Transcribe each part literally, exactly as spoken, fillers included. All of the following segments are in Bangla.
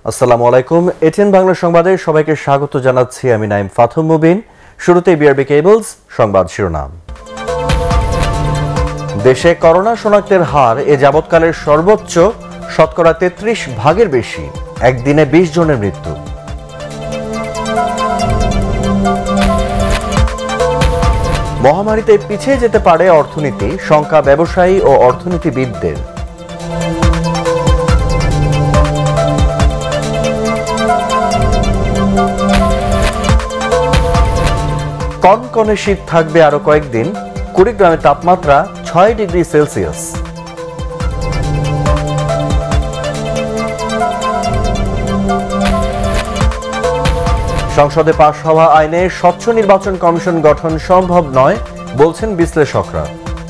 আসসালামু আলাইকুম। এটিএন বাংলা সংবাদে সবাইকে স্বাগত জানাচ্ছি আমি নাইম ফাথুম মুবিন। শুরুতেই বিআরবি কেবলস সংবাদ শিরোনাম। দেশে করোনা শনাক্তের হার এ যাবৎকালের সর্বোচ্চ, শতকরা তেত্রিশ ভাগের বেশি, একদিনে বিশ জনের মৃত্যু। মহামারীতে পিছিয়ে যেতে পারে অর্থনীতি, শঙ্কা ব্যবসায়ী ও অর্থনীতিবিদদের। কনকনে শীত থাকবে আরো কয়েকদিন, কুড়িগ্রামের তাপমাত্রা ছয় ডিগ্রি সেলসিয়াস। সংসদে পাশ হওয়া আইনে স্বচ্ছ নির্বাচন কমিশন গঠন সম্ভব নয় বলছেন বিশ্লেষকরা।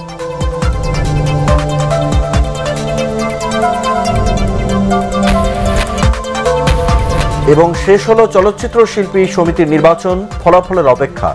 এবং শেষ হলো চলচ্চিত্র শিল্পী সমিতির নির্বাচন, ফলাফলের অপেক্ষা।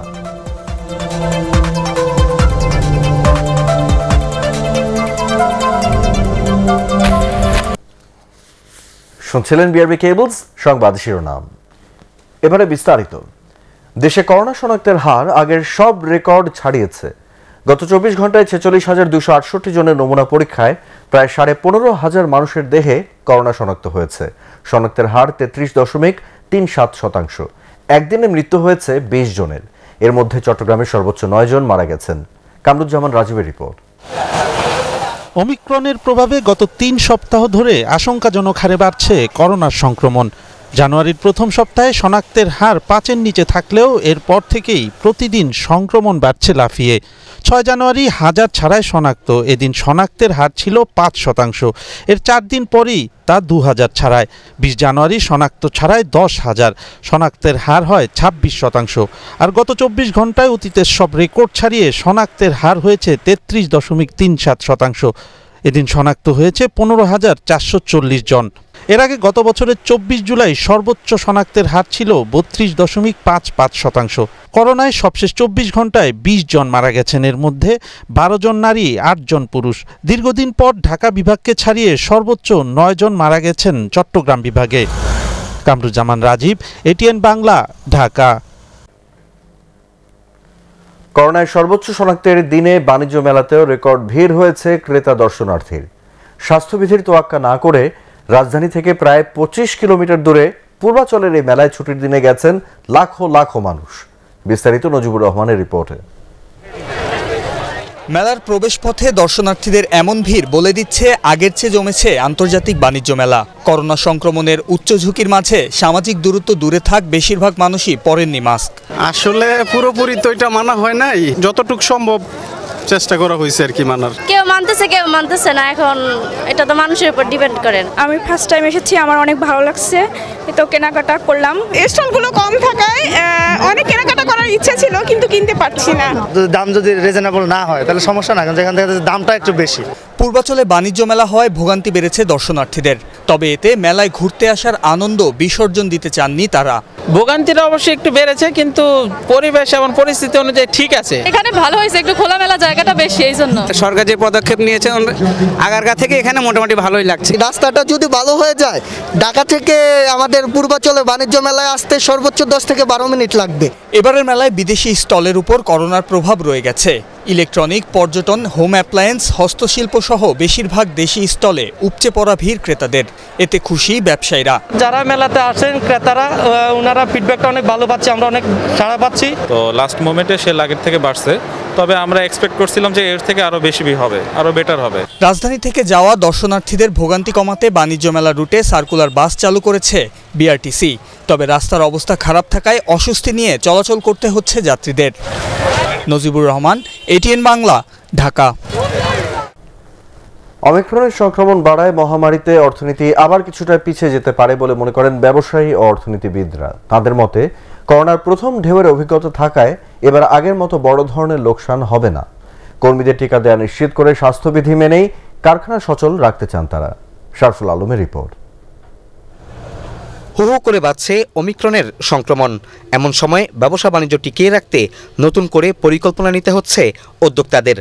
শুনছিলেন বিআরবি কেবলস সংবাদ শিরোনাম। এবারে বিস্তারিত। দেশে করোনা শনাক্তের হার আগের সব রেকর্ড ছাড়িয়েছে। গত চব্বিশ ঘন্টায় ছেচল্লিশ হাজার দুশো আটষট্টি জনের নমুনা পরীক্ষায় প্রায় সাড়ে পনেরো হাজার মানুষের দেহে করোনা শনাক্ত হয়েছে। শনাক্তের হার তেত্রিশ দশমিক তিন সাত শতাংশ। একদিনে মৃত্যু হয়েছে বিশ জনের। এর মধ্যে চট্টগ্রামের সর্বোচ্চ নয় জন মারা গেছেন। কামরুজ্জামান রাজীবের রিপোর্ট। ওমিক্রনের প্রভাবে গত তিন সপ্তাহ ধরে আশঙ্কাজনক হারে বাড়ছে করোনার সংক্রমণ। জানুয়ারির প্রথম সপ্তাহে শনাক্তের হার পাঁচের নিচে থাকলেও এরপর থেকেই প্রতিদিন সংক্রমণ বাড়ছে লাফিয়ে। ছয় জানুয়ারি হাজার ছাড়ায় শনাক্ত, এদিন শনাক্তের হার ছিল পাঁচ শতাংশ। এর চার দিন পরই তা দু হাজার ছাড়ায়। বিশ জানুয়ারি শনাক্ত ছাড়ায় দশ হাজার, শনাক্তের হার হয় ছাব্বিশ শতাংশ। আর গত চব্বিশ ঘন্টায় অতীতের সব রেকর্ড ছাড়িয়ে শনাক্তের হার হয়েছে তেত্রিশ দশমিক তিন সাত শতাংশ। এদিন শনাক্ত হয়েছে পনেরো হাজার চারশো চল্লিশ জন। এর আগে গত বছরের চব্বিশ জুলাই সর্বোচ্চ শনাক্তের হার ছিল বত্রিশ দশমিক পাঁচ পাঁচ শতাংশ। করোনায় সবশেষ চব্বিশ ঘন্টায় বিশ জন মারা গেছেন, এর মধ্যে বারো জন নারী, আট জন পুরুষ। দীর্ঘদিন পর ঢাকা বিভাগকে ছাড়িয়ে সর্বোচ্চ নয় জন মারা গেছেন চট্টগ্রাম বিভাগে। কামরুজ্জামান রাজীব, এটিএন বাংলা, ঢাকা। করোনায় সর্বোচ্চ শনাক্তের দিনে বাণিজ্য মেলাতেও রেকর্ড ভিড় হয়েছে ক্রেতা দর্শনার্থীর। স্বাস্থ্যবিধির তোয়াক্কা না করে রাজধানী থেকে প্রায় পঁচিশ কিলোমিটার দূরে পূর্বাচলের এই মেলায় ছুটির দিনে গেছেন লাখো লাখো মানুষ। বিস্তারিত নজিবুর রহমানের রিপোর্টে। মেলার প্রবেশ পথে দর্শনার্থীদের এমন ভিড় বলে দিচ্ছে আগের চেয়ে জমেছে আন্তর্জাতিক বাণিজ্য মেলা। করোনা সংক্রমণের উচ্চ ঝুঁকির মাঝে সামাজিক দূরত্ব দূরে থাক বেশিরভাগ মানুষই পরেননি মাস্ক। আসলে পুরোপুরি তো এটা মানা হয় নাই, যতটুকু সম্ভব চেষ্টা করা হয়েছে আর কি মানার। কেউ মানতেছে কেউ মানতেছে না, এখন এটা তো মানুষের উপর ডিপেন্ড করেন। আমি ফার্স্ট টাইম এসেছি, আমার অনেক ভালো লাগছে, তো কেনাকাটা করলাম। স্টলগুলো কম থাকায় অনেক কেনাকাটা করার ইচ্ছা ছিল কিন্তু কিনতে পারছি না। দাম যদি রিজনেবল না হয় তাহলে সমস্যা না, যেখান থেকে দামটা একটু বেশি। পূর্বাচলে বাণিজ্য মেলা হয় ভোগান্তি বেড়েছে দর্শনার্থীদের, তবে এতে মেলায় ঘুরতে আসার আনন্দ বিসর্জন দিতে চাননি তারা। ভোগান্তিটা অবশ্যই একটু বেড়েছে, কিন্তু পরিবেশ এবং পরিস্থিতি অনুযায়ী ঠিক আছে। এখানে ভালো হয়েছে, একটু খোলামেলা জায়গাটা বেশি, এই জন্য সরকার যে পদক্ষেপ নিয়েছে আগারগা থেকে এখানে মোটামুটি ভালোই লাগছে। রাস্তাটা যদি ভালো হয়ে যায়, ঢাকা থেকে আমাদের পূর্বাচলে বাণিজ্য মেলায় আসতে সর্বোচ্চ দশ থেকে বারো মিনিট লাগবে। এবারের মেলায় বিদেশি স্টলের উপর করোনার প্রভাব রয়ে গেছে। ইলেকট্রনিক, পর্যটন, হোম অ্যাপ্লায়েন্স, হস্তশিল্প সহ বেশিরভাগ দেশি স্টলে উপচে পড়া ভিড় ক্রেতাদের। এতে খুশি ব্যবসায়ীরা। যারা মেলাতে আসেন ক্রেতারা, ওনারা ফিডব্যাকটা অনেক ভালো পাচ্ছে, আমরা অনেক সাড়া পাচ্ছি। তো লাস্ট মোমেন্টে সে আগের থেকে বাড়ছে, তবে আমরা এক্সপেক্ট করছিলাম যে এর থেকে আরো বেশি হবে, আরো বেটার হবে। রাজধানী থেকে যাওয়া দর্শনার্থীদের ভোগান্তি কমাতে বাণিজ্য মেলা রুটে সার্কুলার বাস চালু করেছে বিআরটিসি। তবে রাস্তার অবস্থা খারাপ থাকায় অস্বস্তি নিয়ে চলাচল করতে হচ্ছে যাত্রীদের। নজিবুর রহমান, এটিএন বাংলা, ঢাকা। ওমিক্রনের সংক্রমণ বাড়ায় মহামারীতে অর্থনীতি আবার কিছুটা পিছিয়ে যেতে পারে বলে মনে করেন ব্যবসায়ী ও অর্থনীতিবিদরা। তাদের মতে করোনার প্রথম ঢেউয়ের অভিজ্ঞতা থাকায় এবার আগের মতো বড় ধরনের লোকসান হবে না। কর্মীদের টিকা দেওয়া নিশ্চিত করে স্বাস্থ্যবিধি মেনেই কারখানা সচল রাখতে চান তারা। শারফুল আলমের রিপোর্ট। হু হু করে বাড়ছে ওমিক্রনের সংক্রমণ। এমন সময় ব্যবসা বাণিজ্য টিকিয়ে রাখতে নতুন করে পরিকল্পনা নিতে হচ্ছে উদ্যোক্তাদের।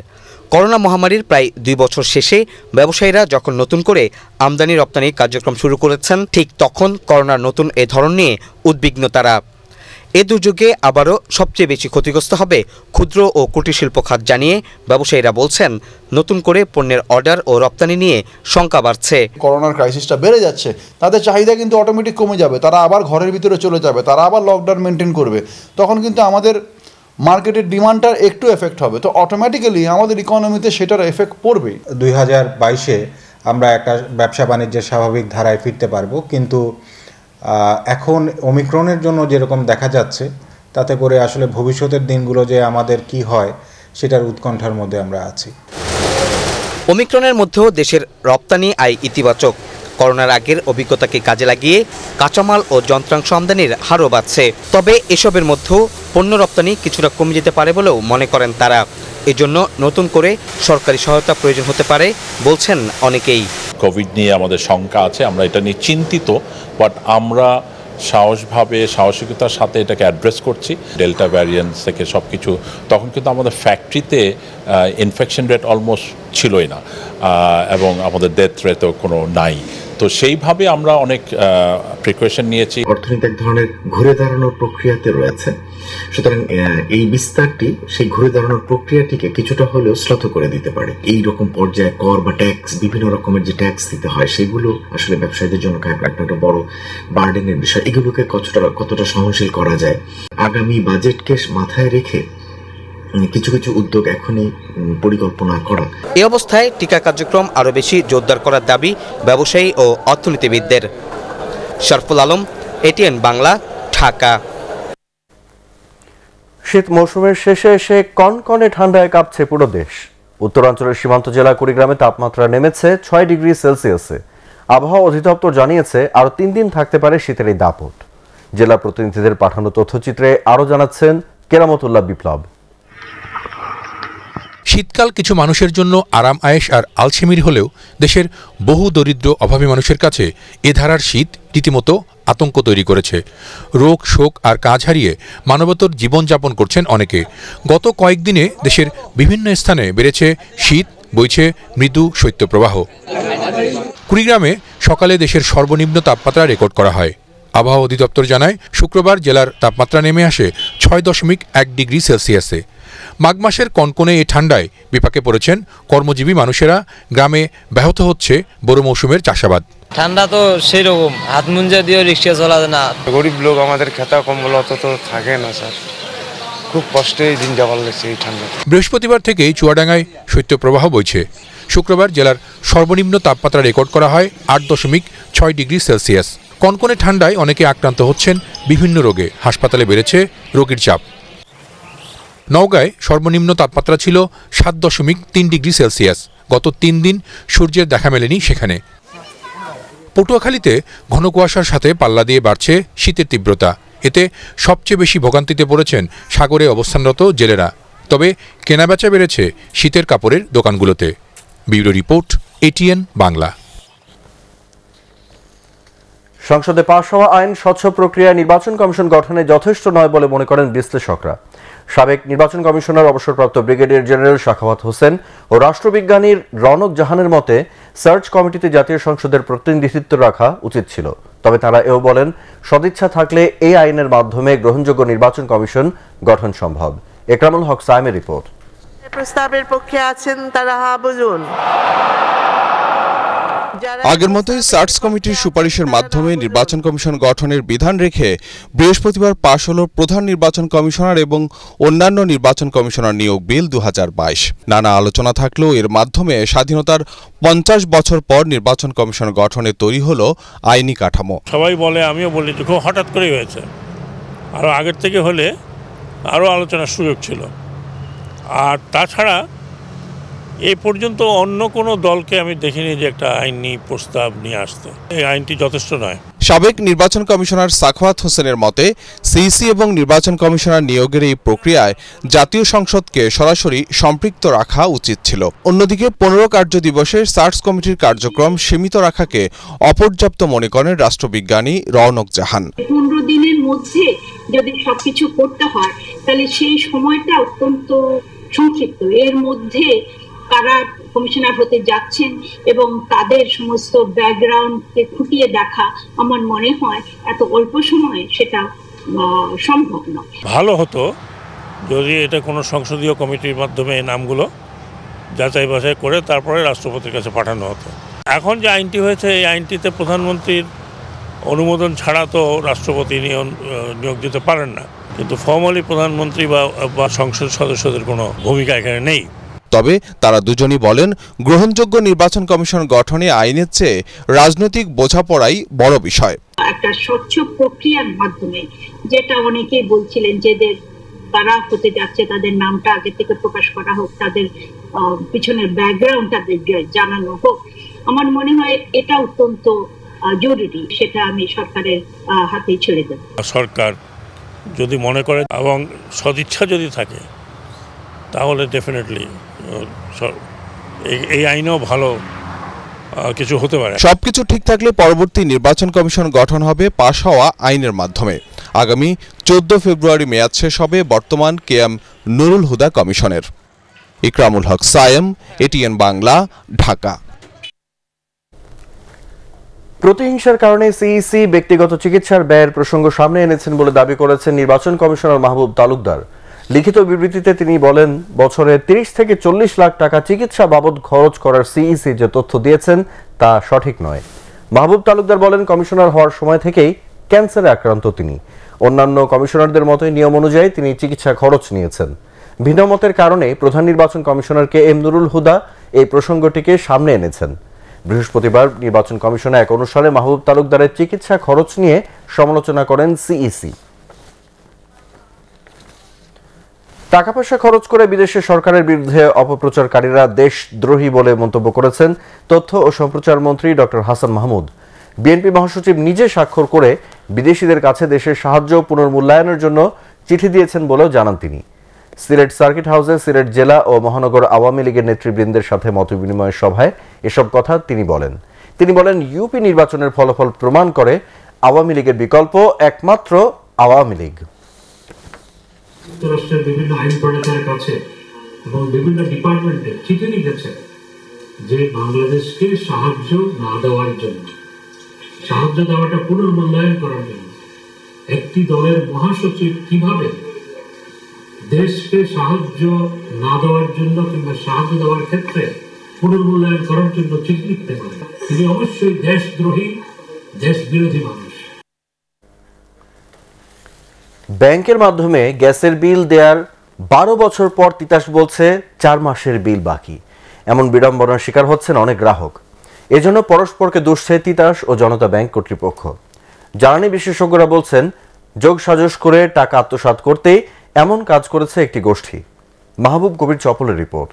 করোনা মহামারীর প্রায় দুই বছর শেষে ব্যবসায়ীরা যখন নতুন করে আমদানি রপ্তানি কার্যক্রম শুরু করেছেন, ঠিক তখন করোনার নতুন এ ধরন নিয়ে উদ্বিগ্ন তারা। এ দুর্যোগে আবারও সবচেয়ে বেশি ক্ষতিগ্রস্ত হবে ক্ষুদ্র ও কুটির শিল্প খাত জানিয়ে ব্যবসায়ীরা বলছেন, নতুন করে পণ্যের অর্ডার ও রপ্তানি নিয়ে শঙ্কা বাড়ছে। করোনার ক্রাইসিসটা বেড়ে যাচ্ছে, তাদের চাহিদা কিন্তু অটোমেটিক কমে যাবে, তারা আবার ঘরের ভিতরে চলে যাবে, তারা আবার লকডাউন মেনটেন করবে, তখন কিন্তু আমাদের মার্কেটের ডিমান্ডটার একটু এফেক্ট হবে, তো অটোমেটিক্যালি আমাদের ইকোনমিতে সেটার এফেক্ট পড়বে। দুই হাজার বাইশে আমরা একটা ব্যবসা বাণিজ্যের স্বাভাবিক ধারায় ফিরতে পারবো, কিন্তু এখন ওমিক্রনের জন্য যেরকম দেখা যাচ্ছে তাতে করে আসলে ভবিষ্যতের দিনগুলো যে আমাদের কি হয় সেটার উৎকণ্ঠার মধ্যে আমরা আছি। ওমিক্রনের মধ্যেও দেশের রপ্তানি আয় ইতিবাচক। করোনার আগের অভিজ্ঞতাকে কাজে লাগিয়ে কাঁচামাল ও যন্ত্রাংশ আমদানির হারও বাড়ছে। তবে এসবের মধ্যেও পণ্য রপ্তানি কিছুটা কমে যেতে পারে বলেও মনে করেন তারা। এজন্য নতুন করে সরকারি সহায়তা প্রয়োজন হতে পারে বলছেন অনেকেই। কোভিড নিয়ে আমাদের শঙ্কা আছে, আমরা এটা নিয়ে চিন্তিত, বাট আমরা সাহসভাবে সাহসিকতার সাথে এটাকে অ্যাড্রেস করছি। ডেল্টা ভ্যারিয়েন্ট থেকে সব কিছু, তখন কিন্তু আমাদের ফ্যাক্টরিতে ইনফেকশন রেট অলমোস্ট ছিলই না এবং আমাদের ডেথ রেটও কোনো নাই। তো সেইভাবে আমরা অনেক প্রিকশন নিয়েছি। অর্থনীতি এক ধরনের ঘুরে দাঁড়ানোর প্রক্রিয়াতে রয়েছে, সুতরাং এই বিস্তারটি সেই ঘুরে দাঁড়ানোর প্রক্রিয়াটিকে কিছুটা হলেও শ্লথ করে দিতে পারে। এই রকম পর্যায়ে কর বা ট্যাক্স, বিভিন্ন রকমের যে ট্যাক্স দিতে হয় সেগুলো আসলে ব্যবসায়ীদের জন্য একটা বড় বার্ডেনের বিষয়। এগুলোকে কতটা কতটা সহনশীল করা যায়, আগামী বাজেটকে মাথায় রেখে কিছু কিছু উদ্যোগ এখনই পরিকল্পনা করা। এই অবস্থায় টিকা কার্যক্রম আরও বেশি জোরদার করার দাবি ব্যবসায়ী ও অর্থনীতিবিদদের। শরফুল আলম, এটিএন বাংলা, ঢাকা। শীত মৌসুমের শেষে এসে কনকনে ঠান্ডায় কাঁপছে পুরো দেশ। উত্তরাঞ্চলের সীমান্ত জেলা কুড়িগ্রামে তাপমাত্রা নেমেছে ছয় ডিগ্রি সেলসিয়াসে। আবহাওয়া অধিদপ্তর জানিয়েছে আরও তিন দিন থাকতে পারে শীতের এই দাপট। জেলা প্রতিনিধিদের পাঠানো তথ্যচিত্রে আরও জানাচ্ছেন কেরামতুল্লাহ বিপ্লব। শীতকাল কিছু মানুষের জন্য আরাম আয়েশ আর আলসেমির হলেও দেশের বহু দরিদ্র অভাবী মানুষের কাছে এ ধারার শীত রীতিমতো আতঙ্ক তৈরি করেছে। রোগ শোক আর কাজ হারিয়ে মানবতর জীবনযাপন করছেন অনেকে। গত কয়েকদিনে দেশের বিভিন্ন স্থানে বেড়েছে শীত, বইছে মৃদু শৈত্যপ্রবাহ। কুড়িগ্রামে সকালে দেশের সর্বনিম্ন তাপমাত্রা রেকর্ড করা হয়। আবহাওয়া অধিদপ্তর জানায় শুক্রবার জেলার তাপমাত্রা নেমে আসে ছয় দশমিক এক ডিগ্রি সেলসিয়াসে। মাঘ মাসের কনকনে এই ঠান্ডায় বিপাকে পড়েছেন কর্মজীবী মানুষেরা। গ্রামে ব্যাহত হচ্ছে বড় মৌসুমের চাষাবাদ। ঠান্ডা তো সেই রকম, হাত মুঞ্জা দিয়ে রিক্সা চলা যায় না। গরিব লোক, আমাদের খেতা কম্বল অত তো থাকে না স্যার, খুব কষ্টে দিন যাওয়ার লাগছে এই ঠান্ডা। বৃহস্পতিবার থেকেই চুয়াডাঙ্গায় শৈত্যপ্রবাহ বইছে। শুক্রবার জেলার সর্বনিম্ন তাপমাত্রা রেকর্ড করা হয় আট দশমিক ছয় ডিগ্রি সেলসিয়াস। কনকনে ঠান্ডায় অনেকে আক্রান্ত হচ্ছেন বিভিন্ন রোগে। হাসপাতালে বেড়েছে রোগীর চাপ। নওগাঁয় সর্বনিম্ন তাপমাত্রা ছিল সাত দশমিক তিন ডিগ্রি সেলসিয়াস। গত তিন দিন সূর্যের দেখা মেলেনি সেখানে। পটুয়াখালীতে ঘন কুয়াশার সাথে পাল্লা দিয়ে বাড়ছে শীতের তীব্রতা। এতে সবচেয়ে বেশি ভোগান্তিতে পড়েছেন সাগরে অবস্থানরত জেলেরা। তবে কেনাবেচা বেড়েছে শীতের কাপড়ের দোকানগুলোতে। Bureau report, ATN Bangla. সংসদে পাশ হওয়া আইন স্বচ্ছ প্রক্রিয়ায় নির্বাচন কমিশন গঠনে যথেষ্ট নয় বলে মনে করেন বিশ্লেষকরা। সাবেক নির্বাচন কমিশনার অবসরপ্রাপ্ত ব্রিগেডিয়ার জেনারেল শাখাওয়াত হোসেন ও রাষ্ট্রবিজ্ঞানীর রনক জাহানের মতে সার্চ কমিটিতে জাতীয় সংসদের প্রতিনিধিত্ব রাখা উচিত ছিল। তবে তারা এও বলেন, সদিচ্ছা থাকলে এই আইনের মাধ্যমে গ্রহণযোগ্য নির্বাচন কমিশন গঠন সম্ভব। একরামুল হক সাইমের রিপোর্ট। প্রস্তাবের পক্ষে আছেন তারা হা বলুন। আগের মতোই সার্চ কমিটির সুপারিশের মাধ্যমে নির্বাচন কমিশন গঠনের বিধান রেখে বৃহস্পতিবার পাশ হল প্রধান নির্বাচন কমিশনার এবং অন্যান্য নির্বাচন কমিশনার নিয়োগ বিল দু হাজার বাইশ। নানা আলোচনা থাকলেও এর মাধ্যমে স্বাধীনতার পঞ্চাশ বছর পর নির্বাচন কমিশন গঠনে তৈরি হল আইনি কাঠামো। সবাই বলে, আমিও বলি, খুব হঠাৎ করেই হয়েছে। আরও আগের থেকে হলে আরও আলোচনার সুযোগ ছিল। আর তাছাড়া এই পর্যন্ত অন্য কোনো দলকে আমি দেখিনি যে একটা আইনি প্রস্তাব নিয়ে আসতে। এই আইনটি যথেষ্ট নয়। সাবেক নির্বাচন কমিশনার সাখাওয়াত হোসেনের মতে সিইসি এবং নির্বাচন কমিশনার নিয়োগের এই প্রক্রিয়ায় জাতীয় সংসদকে সরাসরি সম্পৃক্ত রাখা উচিত ছিল। অন্যদিকে পনেরো কার্য দিবসে সার্চ কমিটির কার্যক্রম সীমিত রাখাকে অপর্যাপ্ত মনে করেন রাষ্ট্রবিজ্ঞানী রওনক জাহান। পনেরো দিনের মধ্যে যদি সবকিছু করতে হয় তাহলে সেই সময়টা অত্যন্ত সংক্ষিপ্ত। এর মধ্যে কারা কমিশনার হতে যাচ্ছেন এবং তাদের সমস্ত ব্যাকগ্রাউন্ডকে খুঁটিয়ে দেখা আমার মনে হয় এত অল্প সময়ে সেটা সম্ভব নয়। ভালো হতো যদি এটা কোনো সংসদীয় কমিটির মাধ্যমে এই নামগুলো যাচাই বাছাই করে তারপরে রাষ্ট্রপতির কাছে পাঠানো হতো। এখন যে আইনটি হয়েছে এই আইনটিতে প্রধানমন্ত্রীর অনুমোদন ছাড়া তো রাষ্ট্রপতি নিয়োগ দিতে পারেন না, কিন্তু ফর্মালি প্রধানমন্ত্রী বা সংসদ সদস্যদের কোনো ভূমিকা এখানে নেই। তবে তারা দুজনই বলেন গ্রহণযোগ্য নির্বাচন কমিশন গঠনে আইনের চেয়ে রাজনৈতিক বোঝাপড়াই বড় বিষয়। একটা স্বচ্ছ প্রক্রিয়ার মাধ্যমে, যেটা অনেকেই বলছিলেন যে তারা হতে যাচ্ছে তাদের নামটা আগে থেকে প্রকাশ করা হোক, তাদের পিছনের ব্যাকগ্রাউন্ডটা জানানো হোক, আমার মনে হয় এটা অত্যন্ত জরুরি। সেটা আমি সরকারের হাতেই ছেড়ে দেব। সরকার যদি মনে করে এবং সদিচ্ছা যদি থাকে তাহলে ডেফিনেটলি এই আইনেও ভালো কিছু হতে পারে। সবকিছু ঠিক থাকলে পরবর্তী নির্বাচন কমিশন গঠন হবে পাশ হওয়া আইনের মাধ্যমে। আগামী চোদ্দ ফেব্রুয়ারি মেয়াদ শেষ হবে বর্তমান কে এম নুরুল হুদা কমিশনের। ইকরামুল হক সায়েম, এটিএন বাংলা, ঢাকা। প্রতিহিংসার কারণে সিইসি ব্যক্তিগত চিকিৎসার ব্যয়ের প্রসঙ্গ সামনে এনেছেন বলে দাবি করেছেন নির্বাচন কমিশনার মাহবুব তালুকদার। লিখিত বিবৃতিতে তিনি বলেন, বছরে তিরিশ থেকে চল্লিশ লাখ টাকা চিকিৎসা বাবদ খরচ করার সিইসি যে তথ্য দিয়েছেন তা সঠিক নয়। মাহবুব তালুকদার বলেন, কমিশনার হওয়ার সময় থেকেই ক্যান্সারে আক্রান্ত তিনি। অন্যান্য কমিশনারদের মতোই নিয়ম অনুযায়ী তিনি চিকিৎসা খরচ নিয়েছেন। ভিন্নমতের কারণে প্রধান নির্বাচন commissioner K M Nurul Huda এই প্রসঙ্গটিকে সামনে এনেছেন। বৃহস্পতিবার নির্বাচন কমিশনে এক অনুষ্ঠানে মাহবুব তালুকদারের চিকিৎসা খরচ নিয়ে সমালোচনা করেন সিইসি। টাকা পয়সা খরচ করে বিদেশে সরকারের বিরুদ্ধে অপপ্রচারকারীরা দেশদ্রোহী বলে মন্তব্য করেছেন তথ্য ও সম্প্রচার মন্ত্রী ডক্টর হাসান মাহমুদ। বিএনপি মহাসচিব নিজে স্বাক্ষর করে বিদেশিদের কাছে দেশের সাহায্য পুনর্মূল্যায়নের জন্য চিঠি দিয়েছেন বলেও জানান তিনি। সিলেট সার্কিট হাউসে সিলেট জেলা ও মহানগর আওয়ামী লীগের নেতৃবৃন্দের সাথে মতবিনিময় সভায় এসব কথা তিনি বলেন। তিনি বলেন, ইউপি নির্বাচনের ফলাফল প্রমাণ করে আওয়ামী লীগের বিকল্প একমাত্র আওয়ামী লীগ। যুক্তরাষ্ট্রের বিভিন্ন আইন প্রণেতার কাছে এবং বিভিন্ন ডিপার্টমেন্টে চিঠি লিখেছে যে বাংলাদেশকে সাহায্য না দেওয়ার জন্য, সাহায্য দেওয়াটা পুনর্মূল্যায়ন করার জন্য। একটি দলের মহাসচিব কিভাবে দেশকে সাহায্য না দেওয়ার জন্য কিংবা সাহায্য দেওয়ার ক্ষেত্রে পুনর্মূল্যায়ন করার জন্য চিঠি লিখতে পারে? তিনি অবশ্যই দেশদ্রোহী, দেশ বিরোধী মানুষ। ব্যাংকের মাধ্যমে গ্যাসের বিল দেওয়ার বারো বছর পর তিতাস বলছে চার মাসের বিল বাকি। এমন বিড়ম্বনার শিকার হচ্ছেন অনেক গ্রাহক। এজন্য পরস্পরকে দুষছে তিতাস ও জনতা ব্যাংক কর্তৃপক্ষ। জ্বালানি বিশেষজ্ঞরা বলছেন, যোগসাজশ করে টাকা আত্মসাৎ করতে এমন কাজ করেছে একটি গোষ্ঠী। মাহবুব কবির চপলের রিপোর্ট।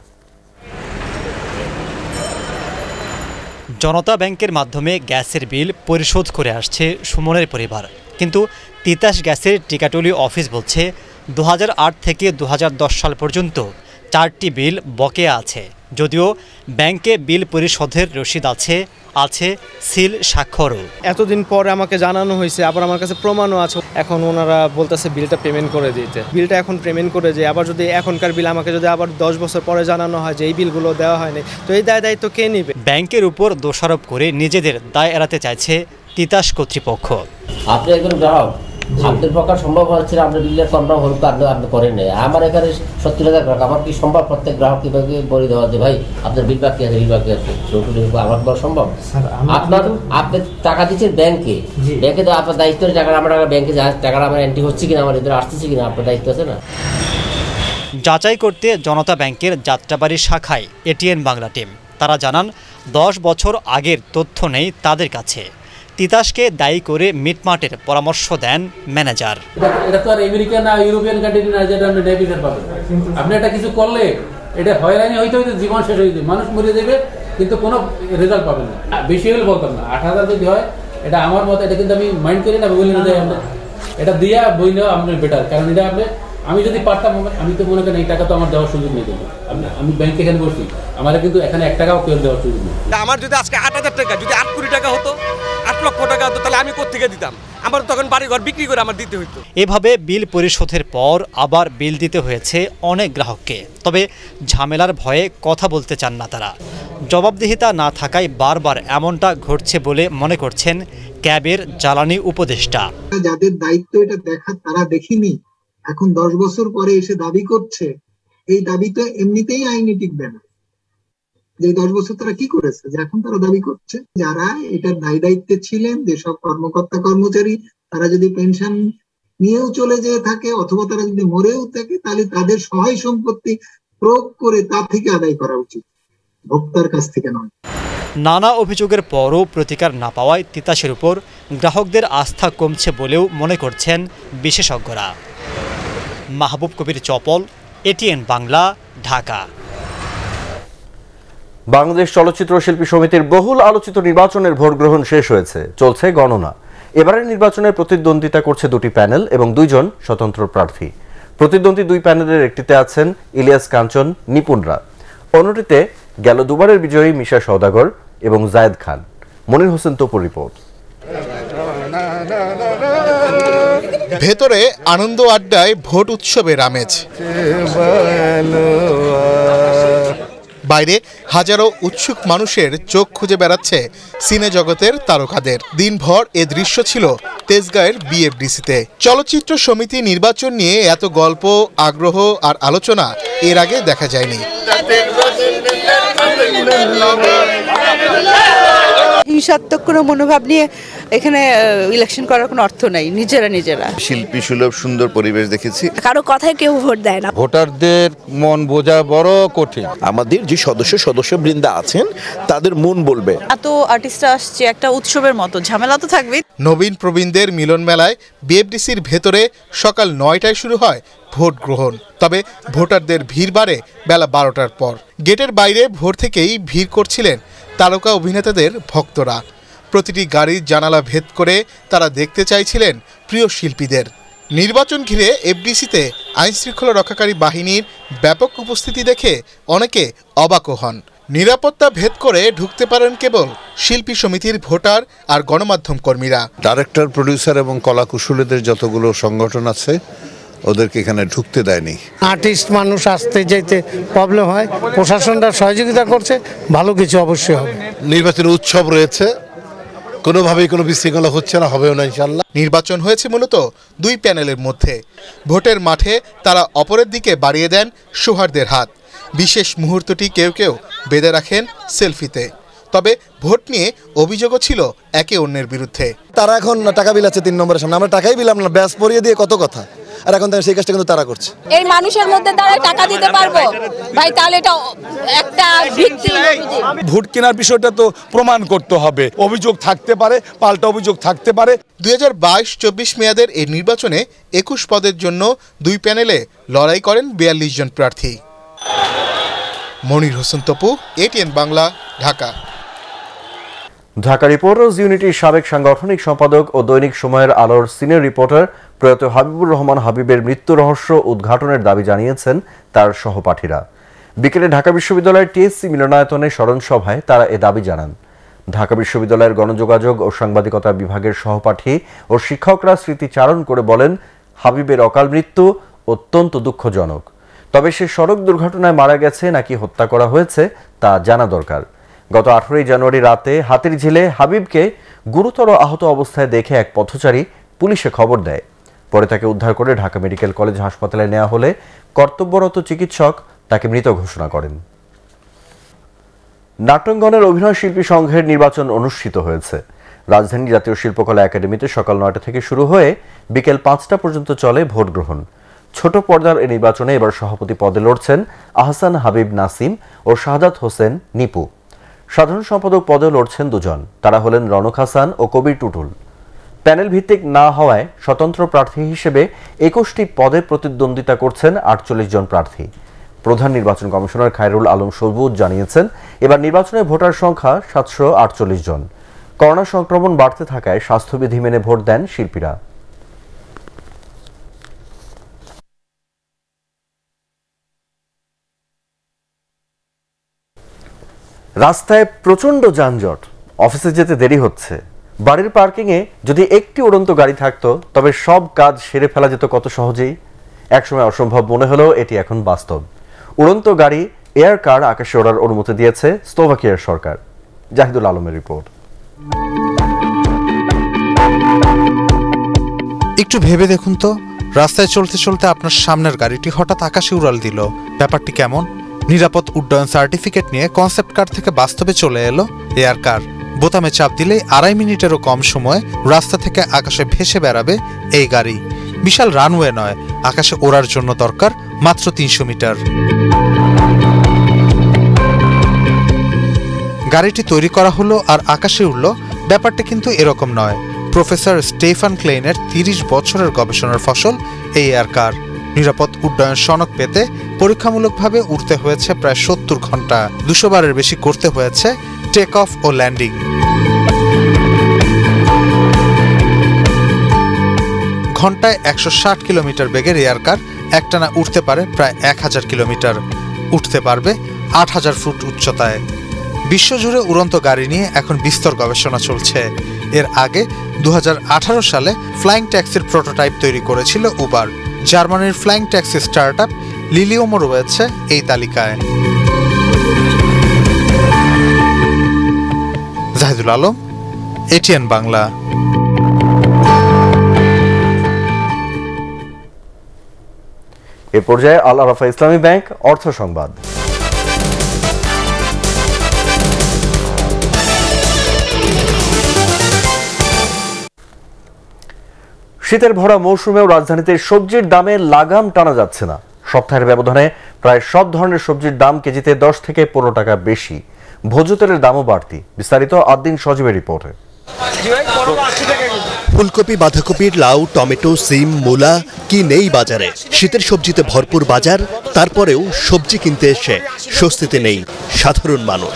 জনতা ব্যাংকের মাধ্যমে গ্যাসের বিল পরিশোধ করে আসছে সুমনের পরিবার, কিন্তু তিতাস গ্যাসের টিকাটুলি অফিস বলছে দু হাজার আট থেকে দু হাজার দশ সাল পর্যন্ত চারটি বিল বকেয়া আছে। যদিও ব্যাংকে বিল পরিশোধের রসিদ আছে, আছে সিল স্বাক্ষরও। এতদিন পরে আমাকে জানানো হয়েছে, আবার আমার কাছে প্রমাণও আছে। এখন ওনারা বলতেছে বিলটা পেমেন্ট করে দিতে। বিলটা এখন পেমেন্ট করে যে আবার যদি এখনকার বিল আমাকে যদি আবার দশ বছর পরে জানানো হয় যে এই বিলগুলো দেওয়া হয়নি, তো এই দায় দায়িত্ব কে নেবে? ব্যাংকের উপর দোষারোপ করে নিজেদের দায় এড়াতে চাইছে তিতাস কর্তৃপক্ষ। আপনি একজন গ্রাহক, আপনার পক্ষে সম্ভব হচ্ছে আপনার বিলের কনফার্ম হল আপনি আপনি করেন নাই। আমার এখানে সত্তর হাজার গ্রাহক, আমার কি সম্ভব প্রত্যেক গ্রাহক কিভাবে বলে দেওয়া যে ভাই আপনার বিল বাকি আছে, বিল বাকি আছে? আমার বলা সম্ভব? আপনার আপনি টাকা দিচ্ছেন ব্যাংকে, ব্যাংকে তো আপনার দায়িত্ব টাকা আমার ব্যাংকে টাকাটা আমার এন্ট্রি হচ্ছে কিনা, আমার এদের আসতেছে কিনা, আপনার দায়িত্ব আছে না? যাচাই করতে জনতা ব্যাংকের যাত্রাবাড়ি শাখায় এটিএন বাংলা টিম। তারা জানান, দশ বছর আগের তথ্য নেই তাদের কাছে। তিতাসকে দায়ী করে মিটমাটের পরামর্শ দেন ম্যানেজার। এটা তো আর আমেরিকা না ইউরোপিয়ান কান্ট্রি না যেটা আপনি ডেবিটের পাবেন। আপনি এটা কিছু করলে এটা হয়রানি হইতে হইতে জীবন শেষ হয়ে যাবে, মানুষ মরে যাবে, কিন্তু কোনো রেজাল্ট পাবেন না। বেশি হলে বলতাম না, আট হাজার যদি হয় এটা আমার মত, এটা কিন্তু আমি মাইন্ড করি না, বলি না এটা দিয়া বই নেওয়া আপনার বেটার। কারণ এটা আপনি আমি যদি পারতাম, আমি তো মনে করেন এই টাকা তো আমার দেওয়ার সুযোগ নেই। আমি ব্যাংকে এখানে বসি, আমার কিন্তু এখানে এক টাকাও কেউ দেওয়ার সুযোগ নেই। আমার যদি আজকে আট হাজার টাকা যদি আট কোটি টাকা হতো, আট লক্ষ টাকা হতো, তাহলে আমি কোত্থেকে দিতাম? আমার তখন বাড়ি ঘর বিক্রি করে আমার দিতে হতো। এভাবে বিল পরিশোধের পর আবার বিল দিতে হয়েছে অনেক গ্রাহককে। তবে ঝামেলার ভয়ে কথা বলতে চান না তারা। জবাবদিহিতা না থাকায় বারবার এমনটা ঘটছে বলে মনে করছেন ক্যাবের জ্বালানি উপদেষ্টা। যাদের দায়িত্ব এটা দেখা তারা দেখিনি, এখন দশ বছর পরে এসে দাবি করছে, এই দাবি তো এমনিতেই আইনি টিকবে না। যে দশ বছর তারা কি করেছে যে এখন তারা দাবি করছে? যারা এটার দায়ী দায়িত্বে ছিলেন, যেসব কর্মকর্তা কর্মচারী, তারা যদি পেনশন নিয়েও চলে যেয়ে থাকে অথবা তারা যদি মরেও থাকে, তাহলে তাদের সহায় সম্পত্তি প্রয়োগ করে তা থেকে আদায় করা উচিত, ভোক্তার কাছ থেকে নয়। নানা অভিযোগের পরও প্রতিকার না পাওয়ায় তিতাসের উপর গ্রাহকদের আস্থা কমছে বলেও মনে করছেন বিশেষজ্ঞরা। মাহবুব কবির চপল, এটিএন বাংলা, ঢাকা। বাংলাদেশ চলচ্চিত্র শিল্পী সমিতির বহুল আলোচিত নির্বাচনের ভোট গ্রহণ শেষ হয়েছে, চলছে গণনা। এবারের নির্বাচনে প্রতিদ্বন্দ্বিতা করছে দুটি প্যানেল এবং দুইজন স্বতন্ত্র প্রার্থী। প্রতিদ্বন্দ্বী দুই প্যানেলের একটিতে আছেন ইলিয়াস কাঞ্চন, নিপুণরা, অন্যটিতে গেল দুবারের বিজয়ী মিশা সওদাগর এবং জায়েদ খান। মনির হোসেন তপুর রিপোর্ট। ভেতরে আনন্দ আড্ডায় ভোট উৎসবের আমেজ, বাইরে হাজারো উৎসুক মানুষের চোখ খুঁজে বেড়াচ্ছে সিনে জগতের তারকাদের। দিনভর এ দৃশ্য ছিল তেজগাঁয়ের বিএফডিসিতে। চলচ্চিত্র সমিতি নির্বাচন নিয়ে এত গল্প, আগ্রহ আর আলোচনা এর আগে দেখা যায়নি। হিংসাত্মক কোনো মনোভাব নিয়ে এখানে ইলেকশন করার কোনো অর্থ নাই। নিজেরা নিজেরা শিল্পী সুলভ সুন্দর পরিবেশ দেখেছি। কারো কথায় কেউ ভোট দেয় না। ভোটারদের মন বোঝা বড় কঠিন। আমাদের যে সদস্য সদস্য বৃন্দা আছেন তাদের মন বলবে। এত আর্টিস্ট আসছে, একটা উৎসবের মতো, ঝামেলা তো থাকবে। নবীন প্রবীণদের মিলন মেলায় বিএফডিসির ভেতরে সকাল নয়টায় শুরু হয় ভোট গ্রহণ। তবে ভোটারদের ভিড় বাড়ে বেলা বারোটার পর। গেটের বাইরে ভোর থেকেই ভিড় করছিলেন তারকা অভিনেতাদের ভক্তরা। প্রতিটি গাড়ির জানালা ভেদ করে তারা দেখতে চাইছিলেন প্রিয় শিল্পীদের। নির্বাচন ঘিরে এফডিসিতে আইনশৃঙ্খলা রক্ষাকারী বাহিনীর ব্যাপক উপস্থিতি দেখে অনেকে অবাকও হন। নিরাপত্তা ভেদ করে ঢুকতে পারেন কেবল শিল্পী সমিতির ভোটার আর গণমাধ্যম কর্মীরা। ডাইরেক্টর, প্রডিউসার এবং কলাকুশলীদের যতগুলো সংগঠন আছে ওদেরকে এখানে ঢুকতে দেয়নি। আর্টিস্ট মানুষ আসতে যেতে প্রবলেম হয়, প্রশাসনটা সহযোগিতা করছে, ভালো কিছু অবশ্যই হবে। নির্বাচন উৎসব রয়েছে, কোনোভাবেই কোনো বিশৃঙ্খলা হচ্ছে না, হবেও না ইনশাআল্লাহ। নির্বাচন হয়েছে মূলত দুই প্যানেলের মধ্যে। ভোটের মাঠে তারা অপরের দিকে বাড়িয়ে দেন সৌহার্দের হাত। বিশেষ মুহূর্তটি কেউ কেউ বেঁধে রাখেন সেলফিতে। তবে ভোট নিয়ে অভিযোগও ছিল একে অন্যের বিরুদ্ধে। তারা এখন টাকা বিলাচ্ছে তিন নম্বরের সামনে, আমরা টাকাই বিলাম না, ব্যাস পরিয়ে দিয়ে কত কথা। আর এখন সেই কাজটা কিন্তু তারা করছে। এই মানুষের মধ্যে তারা টাকা দিতে পারবো ভাই, তাহলে এটা একটা ভিত্তি। ভোট কেনার বিষয়টা তো প্রমাণ করতে হবে। অভিযোগ থাকতে পারে, পাল্টা অভিযোগ থাকতে পারে। দুই হাজার বাইশ চব্বিশ মেয়াদের এই নির্বাচনে একুশ পদের জন্য দুই প্যানেলে লড়াই করেন বিয়াল্লিশ জন প্রার্থী। মনির হোসেন তপু, এটিএন বাংলা, ঢাকা। ঢাকা রিপোর্টার্স ইউনিটির সাবেক সাংগঠনিক সম্পাদক ও দৈনিক সময়ের আলোর সিনিয়র রিপোর্টার প্রয়াত হাবিবুর রহমান হাবিবের মৃত্যু রহস্য উদ্ঘাটনের দাবি জানিয়েছেন তার সহপাঠীরা। বিকেলে ঢাকা বিশ্ববিদ্যালয়ের টিএসসি মিলনায়তনে স্মরণ সভায় তারা এ দাবি জানান। ঢাকা বিশ্ববিদ্যালয়ের গণযোগাযোগ ও সাংবাদিকতা বিভাগের সহপাঠী ও শিক্ষকরা স্মৃতিচারণ করে বলেন, হাবিবের অকাল মৃত্যু অত্যন্ত দুঃখজনক। তবে সে সড়ক দুর্ঘটনায় মারা গেছে নাকি হত্যা করা হয়েছে তা জানা দরকার। গত আঠারোই জানুয়ারি রাতে হাতির ঝিলে হাবিবকে গুরুতর আহত অবস্থায় দেখে এক পথচারী পুলিশে খবর দেয়। পরে তাকে উদ্ধার করে ঢাকা মেডিকেল কলেজ হাসপাতালে নেওয়া হলে কর্তব্যরত চিকিৎসক তাকে মৃত ঘোষণা করেন। নাট্যাঙ্গনের অভিনয় শিল্পী সংঘের নির্বাচন অনুষ্ঠিত হয়েছে। রাজধানী জাতীয় শিল্পকলা একাডেমিতে সকাল নয়টা থেকে শুরু হয়ে বিকেল পাঁচটা পর্যন্ত চলে ভোট গ্রহণ। ছোট পর্দার এই নির্বাচনে এবার সভাপতি পদে লড়ছেন আহসান হাবিব নাসিম ও শাহাদাত হোসেন নিপু। সাধারণ সম্পাদক পদে লড়ছেন দুজন, তারা হলেন রনক হাসান ও কবির টুটুল। প্যানেল ভিত্তিক না হওয়ায় স্বতন্ত্র প্রার্থী হিসেবে একুশটি পদে প্রতিদ্বন্দ্বিতা করছেন আটচল্লিশ জন প্রার্থী। প্রধান নির্বাচন কমিশনার খায়রুল আলম সবুজ জানিয়েছেন, এবার নির্বাচনে ভোটার সংখ্যা সাতশো আটচল্লিশ জন। করোনা সংক্রমণ বাড়তে থাকায় স্বাস্থ্যবিধি মেনে ভোট দেন শিল্পীরা। রাস্তায় প্রচণ্ড যানজট, অফিসে যেতে দেরি হচ্ছে। বাড়ির পার্কিংয়ে যদি একটি উড়ন্ত গাড়ি থাকতো তবে সব কাজ সেরে ফেলা যেত কত সহজেই। একসময় অসম্ভব মনে হলেও এটি এখন বাস্তব। উড়ন্ত গাড়ি এয়ার কার আকাশে ওড়ার অনুমতি দিয়েছে স্লোভাকিয়ার সরকার। জাহিদুল আলমের রিপোর্ট। একটু ভেবে দেখুন তো, রাস্তায় চলতে চলতে আপনার সামনের গাড়িটি হঠাৎ আকাশে উড়াল দিল, ব্যাপারটি কেমন? নিরাপদ উড্ডয়ন সার্টিফিকেট নিয়ে কনসেপ্ট কার থেকে বাস্তবে চলে এলো এয়ার কার। বোতামে চাপ দিলেই আড়াই মিনিটেরও কম সময়ে রাস্তা থেকে আকাশে ভেসে বেড়াবে এই গাড়ি। বিশাল রানওয়ে নয়, আকাশে ওড়ার জন্য দরকার মাত্র তিনশো মিটার। গাড়িটি তৈরি করা হলো আর আকাশে উড়ল, ব্যাপারটা কিন্তু এরকম নয়। প্রফেসর স্টেফান ক্লেইনের তিরিশ বছরের গবেষণার ফসল এই এয়ার কার। নিরাপদ উড্ডয়ন সনদ পেতে পরীক্ষামূলকভাবে উড়তে হয়েছে প্রায় সত্তর ঘন্টা। দুশো বারের বেশি করতে হয়েছে টেক অফ ও ল্যান্ডিং। ঘন্টায় একশো ষাট কিলোমিটার বেগের এয়ার কার একটানা উঠতে পারে প্রায় এক হাজার কিলোমিটার, উঠতে পারবে আট হাজার ফুট উচ্চতায়। বিশ্বজুড়ে উড়ন্ত গাড়ি নিয়ে এখন বিস্তর গবেষণা চলছে। এর আগে দু হাজার আঠারো সালে ফ্লাইং ট্যাক্সির প্রোটোটাইপ তৈরি করেছিল উবার। জার্মানির ফ্লাইং ট্যাক্সি স্টার্ট আপ লিলিওমো রয়েছে এই তালিকায়। জাহিদুল আলম, এটিএন বাংলা। এ পর্যায়ে আল আরাফা ইসলামী ব্যাংক অর্থ সংবাদ। শীতের ভরা মৌসুমেও রাজধানীতে সবজির দামে লাগাম টানা যাচ্ছে না। সপ্তাহের ব্যবধানে প্রায় সব ধরনের সবজির দাম কেজিতে দশ থেকে পনেরো টাকা বেশি। ভোজ্য তেলের দামও বাড়তি। বিস্তারিত আদ্দিন সজীবের রিপোর্টে। ফুলকপি, বাঁধাকপির, লাউ, টমেটো, সিম, মূলা কি নেই বাজারে? শীতের সবজিতে ভরপুর বাজার, তারপরেও সবজি কিনতে এসে স্বস্তিতে নেই সাধারণ মানুষ।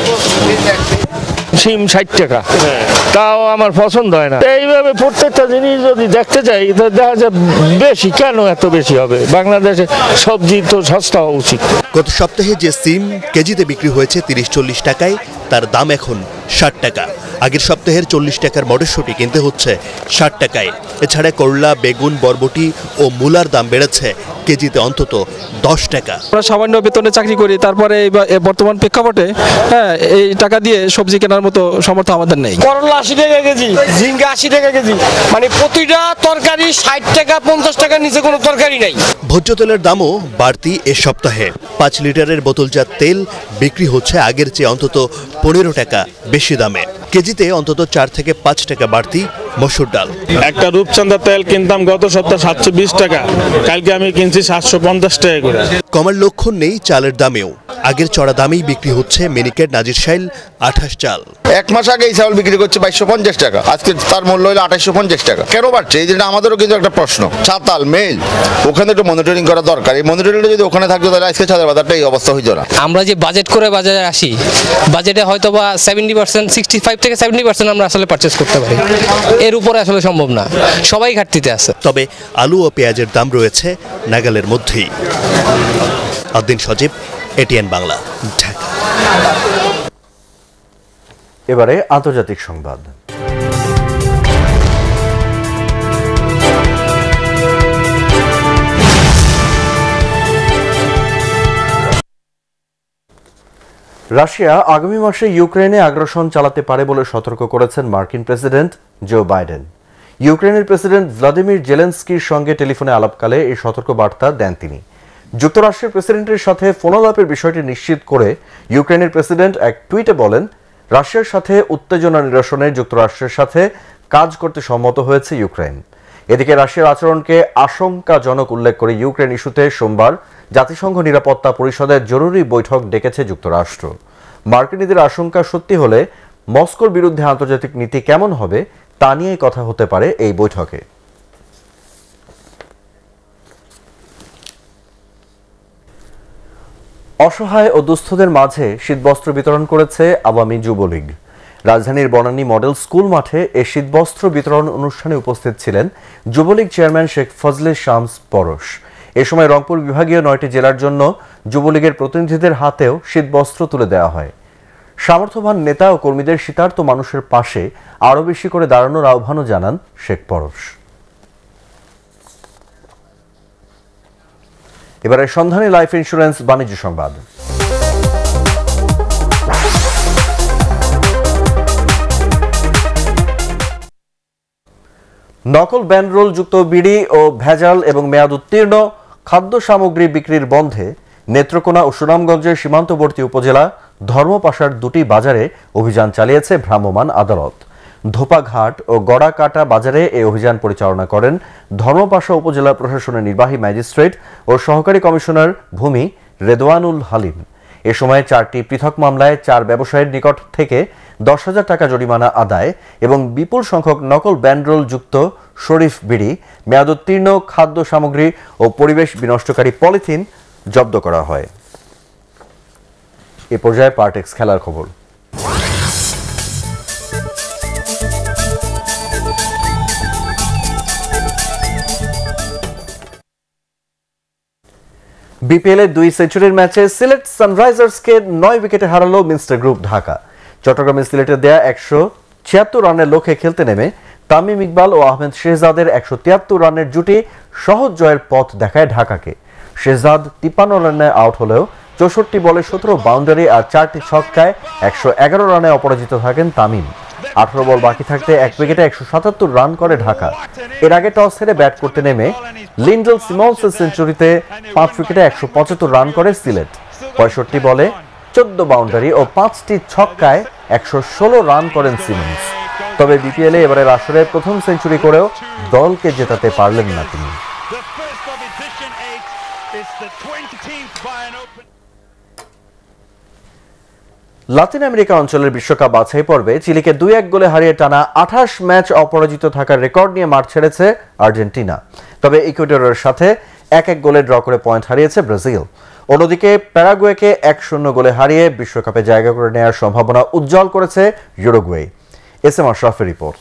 সিম ষাট টাকা, তাও আমার পছন্দ হয় না। এইভাবে প্রত্যেকটা জিনিস যদি দেখতে যাই দেখা যায় বেশি। কেন এত বেশি হবে? বাংলাদেশে সবজি তো সস্তা হওয়া উচিত। গত সপ্তাহে যে সিম কেজিতে বিক্রি হয়েছে তিরিশ চল্লিশ টাকায়, তার দাম এখন ষাট টাকা। আগের সপ্তাহের চল্লিশ টাকার মটরশুঁটি কিনতে হচ্ছে ষাট টাকায়। এছাড়া করলা, বেগুন, বরবটি ও মূলার দাম বেড়েছে কেজিতে অন্তত দশ টাকা। আমরা সামান্য বেতনে চাকরি করি, তারপরে বর্তমান প্রেক্ষাপটে হ্যাঁ এই টাকা দিয়ে সবজি কেনার মতো সামর্থ্য আমাদের নেই। করলা আশি টাকা কেজি, ঝিঙ্গা আশি টাকা কেজি, মানে প্রতিটা তরকারি ষাট টাকা পঞ্চাশ টাকার নিচে কোনো তরকারি নাই। ভোজ্য তেলের দামও বাড়তি এ সপ্তাহে। পাঁচ লিটারের বোতলজাত তেল বিক্রি হচ্ছে আগের চেয়ে অন্তত পনেরো টাকা বেশি দামে। কেজিতে অন্তত চার থেকে পাঁচ টাকা বাড়তি মসুর ডাল। একটা রূপচাঁদা তেল কিনতাম গত সপ্তাহে সাতশো বিশ টাকা, কালকে আমি কিনছি সাতশো পঞ্চাশ টাকা করে। কমার লক্ষণ নেই চালের দামেও। আগের চড়া দামেই বিক্রি হচ্ছে মিনিকেট, নাজিরশাইল, আঠাশ চাল। এক মাস আগে এই চাউল বিক্রি করছে বাইশশো পঞ্চাশ টাকা, আজকে তার মূল্য হলো আঠাশশো পঞ্চাশ টাকা। কেন বাড়ছে? এই যেটা আমাদেরও কিন্তু একটা প্রশ্ন। চাতাল মেল ওখানে একটু মনিটরিং করা দরকার। এই মনিটরিংটা যদি ওখানে থাকতো তাহলে আজকে চালের বাজারটা এই অবস্থা হইতো না। আমরা যে বাজেট করে বাজারে আসি, বাজেটে হয়তো বা সেভেন্টি পার্সেন্ট সিক্সটি ফাইভ থেকে সেভেন্টি পার্সেন্ট আমরা আসলে পারচেস করতে পারি। এর উপরে আসলে সম্ভব না, সবাই ঘাটতিতে আছে। তবে আলু ও পেঁয়াজের দাম রয়েছে নাগালের মধ্যেই। আদ্দিন সজীব, এটিএন বাংলা, ঢাকা। এবারে আন্তর্জাতিক সংবাদ। রাশিয়া আগামী মাসে ইউক্রেনে আগ্রাসন চালাতে পারে বলে সতর্ক করেছেন মার্কিন প্রেসিডেন্ট জো বাইডেন। ইউক্রেনের প্রেসিডেন্ট ভ্লাদিমির জেলেনস্কির সঙ্গে টেলিফোনে আলাপকালে এই সতর্ক বার্তা দেন তিনি। যুক্তরাষ্ট্রের প্রেসিডেন্টের সাথে ফোনালাপের বিষয়টি নিশ্চিত করে ইউক্রেনের প্রেসিডেন্ট এক টুইটে বলেন, রাশিয়ার সাথে উত্তেজনা নিরসনে যুক্তরাষ্ট্রের সাথে কাজ করতে সম্মত হয়েছে ইউক্রেন। এদিকে রাশিয়ার আচরণকে আশঙ্কাজনক উল্লেখ করে ইউক্রেন ইস্যুতে সোমবার জাতিসংঘ নিরাপত্তা পরিষদের জরুরি বৈঠক ডেকেছে যুক্তরাষ্ট্র। মার্কিনীদের আশঙ্কা সত্যি হলে মস্কোর বিরুদ্ধে আন্তর্জাতিক নীতি কেমন হবে তা নিয়েই কথা হতে পারে এই বৈঠকে। অসহায় ও দুস্থদের মাঝে শীতবস্ত্র বিতরণ করেছে আওয়ামী যুবলীগ। রাজধানীর বনানী মডেল স্কুল মাঠে এই শীতবস্ত্র বিতরণ অনুষ্ঠানে উপস্থিত ছিলেন যুবলীগ চেয়ারম্যান শেখ ফজলে শামস পরশ। এ সময় রংপুর বিভাগীয় নয়টি জেলার জন্য যুবলীগের প্রতিনিধিদের হাতেও শীতবস্ত্র তুলে দেওয়া হয়। সামর্থ্যবান নেতা ও কর্মীদের শীতার্ত মানুষের পাশে আরও বেশি করে দাঁড়ানোর আহ্বানও জানান শেখ পরশ। এবারে সন্ধানী লাইফ ইন্স্যুরেন্স বাণিজ্য সংবাদ। নকল ব্যান্ডরোল যুক্ত বিড়ি ও ভেজাল এবং মেয়াদ উত্তীর্ণ খাদ্য সামগ্রী বিক্রির বন্ধে নেত্রকোনা ও সুনামগঞ্জের সীমান্তবর্তী উপজেলা ধর্মপাশার দুটি বাজারে অভিযান চালিয়েছে ভ্রাম্যমাণ আদালত। ধোপাঘাট ও গড়াকাটা বাজারে এই অভিযান পরিচালনা করেন ধর্মপাশা উপজেলা প্রশাসনের নির্বাহী ম্যাজিস্ট্রেট ও সহকারী কমিশনার ভূমি রেদওয়ানুল হালিম। এ সময় চারটি পৃথক মামলায় চার ব্যবসায়ীর নিকট থেকে দশ হাজার টাকা জরিমানা আদায় এবং বিপুল সংখ্যক নকল ব্যান্ডরোল যুক্ত শরীফ বিড়ি, মেয়াদোত্তীর্ণ খাদ্য সামগ্রী ও পরিবেশ বিনষ্টকারী পলিথিন জব্দ করা হয়। এ পর্যায়ে পার্টেক্স খেলার খবর। বিপিএল এর দুই সেঞ্চুরির ম্যাচে সিলেট সানরাইজার্সকে নয় উইকেটে হারালো মিনস্টার গ্রুপ ঢাকা। চট্টগ্রামে সিলেটের দেয়া একশো ছিয়াত্তর রানের লক্ষ্যে খেলতে নেমে তামিম ইকবাল ও আহমেদ শেহজাদের একশো তিয়াত্তর রানের জুটি সহজ জয়ের পথ দেখায় ঢাকাকে। শেহজাদ তিপ্পান্ন রানে আউট হলেও চৌষট্টি বলে সতেরো বাউন্ডারি আর চারটি ছক্কায় একশো এগারো রানে অপরাজিত থাকেন তামিম। আঠারো বল বাকি থাকতে এক উইকেটে একশো সাতাত্তর রান করে ঢাকা। এর আগে টস হেরে ব্যাট করতে নেমে লিন্ডল সিমন্সের সেঞ্চুরিতে পাঁচ উইকেটে একশো পঁচাত্তর রান করে সিলেট। পঁয়ষট্টি বলে চোদ্দ বাউন্ডারি ও পাঁচটি ছক্কায় একশো ষোলো রান করেন সিমন্স। তবে বিপিএলে এবারের আসরে প্রথম সেঞ্চুরি করেও দলকে জেতাতে পারলেন না তিনি। লাতিন আমেরিকা অঞ্চলের বিশ্বকাপ বাছাই পর্বে চিলিকে দুই এক গোলে হারিয়ে টানা আঠাশ ম্যাচ অপরাজিত থাকার রেকর্ড নিয়ে মাঠ ছেড়েছে আর্জেন্টিনা। তবে ইকুয়েডরের সাথে এক এক গোলে ড্র করে পয়েন্ট হারিয়েছে ব্রাজিল। অন্যদিকে প্যারাগুয়েকে এক শূন্য গোলে হারিয়ে বিশ্বকাপে জায়গা করে নেওয়ার সম্ভাবনা উজ্জ্বল করেছে ইউরুগুয়ে। এস এম আশরাফের রিপোর্ট।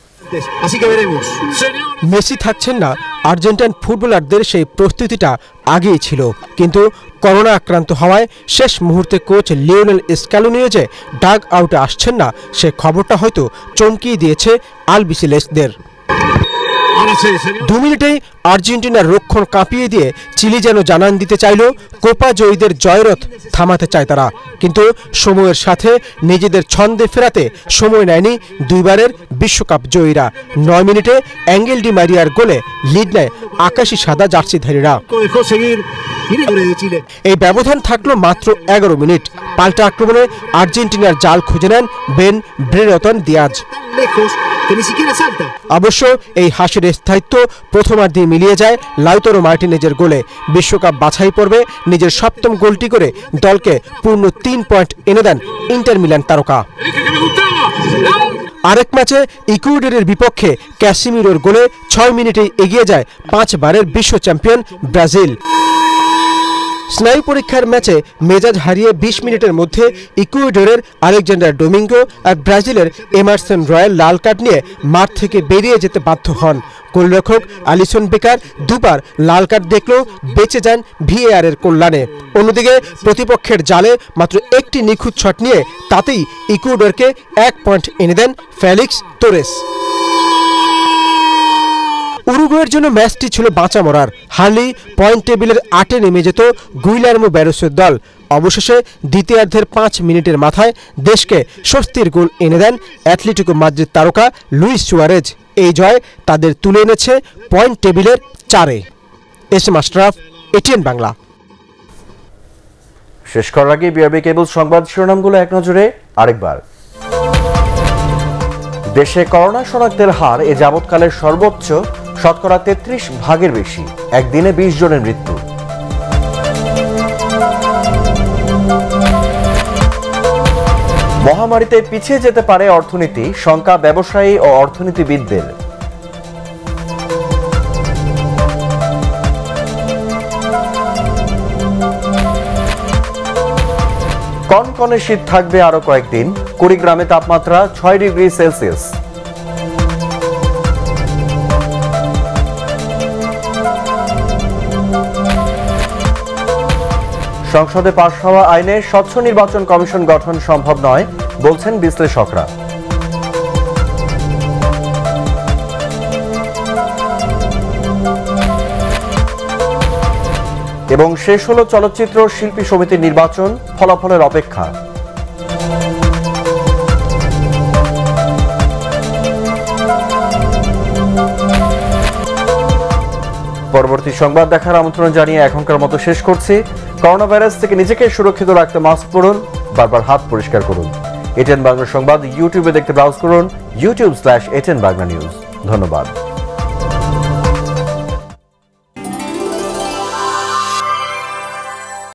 মেসি থাকছেন না, আর্জেন্টাইন ফুটবলারদের সেই প্রস্তুতিটা আগেই ছিল, কিন্তু করোনা আক্রান্ত হওয়ায় শেষ মুহূর্তে কোচ লিওনেল স্ক্যালোনিও যে ডাগ আউটে আসছেন না, সে খবরটা হয়তো চমকিয়ে দিয়েছে আলবিসেলেস্টদের। দু মিনিটেই আর্জেন্টিনার রক্ষণ কাঁপিয়ে দিয়ে চিলি যেন জানান দিতে চাইল কোপা জয়ীদের জয়রথ থামাতে চায় তারা, কিন্তু সময়ের সাথে নিজেদের ছন্দে ফেরাতে সময় নেয়নি দুইবারের বিশ্বকাপ জয়ীরা। নয় মিনিটে অ্যাঙ্গেল ডি মারিয়ার গোলে লিড নেয় আকাশি সাদা জার্সিধারীরা। এই ব্যবধান থাকলো মাত্র এগারো মিনিট। পাল্টা আক্রমণে আর্জেন্টিনার জাল খুঁজে নেন বেন ব্রেনতন দিয়াজ। অবশ্য এই হাসির স্থায়িত্ব প্রথমার্ধে মিলিয়ে যায় লাউতারো মার্টিনেজের গোলে। বিশ্বকাপ বাছাই পর্বে নিজের সপ্তম গোলটি করে দলকে পূর্ণ তিন পয়েন্ট এনে দেন ইন্টার মিলান তারকা। আরেক ম্যাচে ইকুয়েডরের বিপক্ষে ক্যাসিমিরোর গোলে ছয় মিনিটেই এগিয়ে যায় পাঁচবারের বিশ্ব চ্যাম্পিয়ন ব্রাজিল। স্নায়ু পরীক্ষার ম্যাচে মেজাজ হারিয়ে বিশ মিনিটের মধ্যে ইকুয়েডরের আলেকজান্ডার ডোমিঙ্গো আর ব্রাজিলের এমারসন রয়্যাল লাল কার্ড নিয়ে মাঠ থেকে বেরিয়ে যেতে বাধ্য হন। গোলরক্ষক আলিসন বেকার দুবার লাল কার্ড দেখলেও বেঁচে যান ভিএআর এর কল্যাণে। অন্যদিকে প্রতিপক্ষের জালে মাত্র একটি নিখুঁত শট নিয়ে তাতেই ইকুয়েডরকে এক পয়েন্ট এনে দেন ফেলিক্স তোরেস। উরুগুয়ের জন্য ম্যাচটি ছিল বাঁচা মরার। হারলেই পয়েন্ট টেবিলের আটে নেমে যেত গুইলার্মো ব্যারোসের দল। অবশেষে দ্বিতীয়ার্ধের পাঁচ মিনিটের মাথায় দেশকে স্বস্তির গোল এনে দেন অ্যাথলেটিকো মাদ্রিদ তারকা লুইস সুয়ারেজ। এই জয় তাদের তুলে এনেছে পয়েন্ট টেবিলের চারে। S M Ashraf, ATN Bangla. শেষ করার আগে বিআরবি কেবল সংবাদ শিরোনামগুলো এক নজরে আরেকবার। দেশে করোনা শনাক্তের হার এ যাবৎকালের সর্বোচ্চ, শতকরা তেত্রিশ ভাগের বেশি। একদিনে বিশ জনের মৃত্যু। মহামারীতে পিছিয়ে যেতে পারে অর্থনীতি, শঙ্কা ব্যবসায়ী ও অর্থনীতিবিদদের। কনকনে শীত থাকবে আরো কয়েকদিন। কুড়িগ্রামে তাপমাত্রা ছয় ডিগ্রি সেলসিয়াস। সংসদে পাশ হওয়া আইনে স্বচ্ছ নির্বাচন কমিশন গঠন সম্ভব নয় বলছেন বিশ্লেষকরা। এবং শেষ হলো চলচ্চিত্র শিল্পী সমিতির নির্বাচন, ফলাফলের অপেক্ষা। পরবর্তী সংবাদ দেখার আমন্ত্রণ জানিয়ে এখনকার মতো শেষ করছি। করোনা ভাইরাস থেকে নিজেকে সুরক্ষিত রাখতে মাস্ক পরুন, বারবার হাত পরিষ্কার করুন। এটিএন বাংলা সংবাদ ইউটিউবে দেখতে ব্রাউজ করুন YouTube slash ATN Bangla news. ধন্যবাদ।